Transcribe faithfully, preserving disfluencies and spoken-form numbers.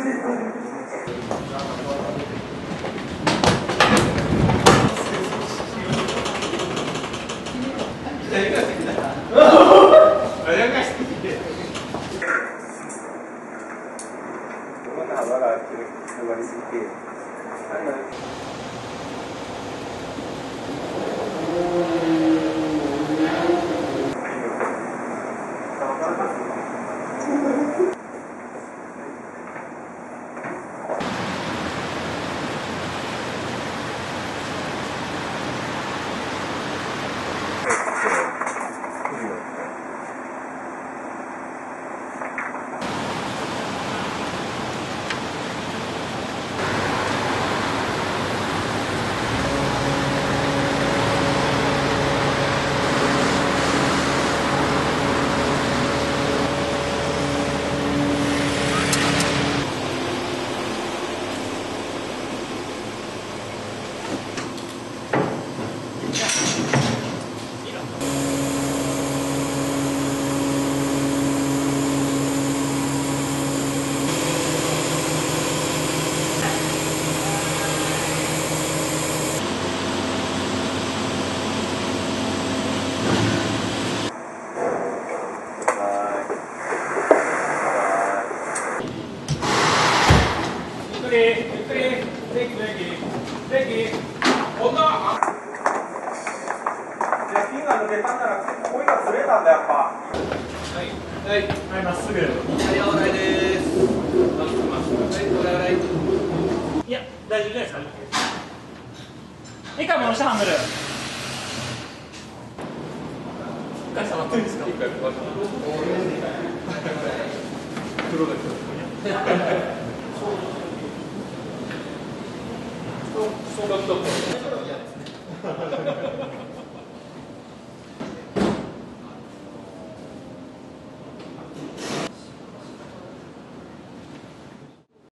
はい、まっすぐ。はい、了解です。まっすぐまっすぐ。はい、これ洗い。いや、大丈夫ですか。一回戻してハンドル。一回触っていいですか。一回触って。黒です。そう、そうだった。